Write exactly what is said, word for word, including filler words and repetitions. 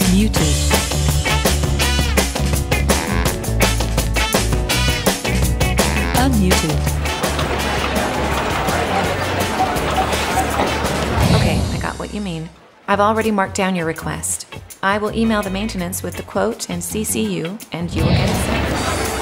Muted. Unmuted. Okay, I got what you mean. I've already marked down your request. I will email the maintenance with the quote and C C you, and you will get it sent.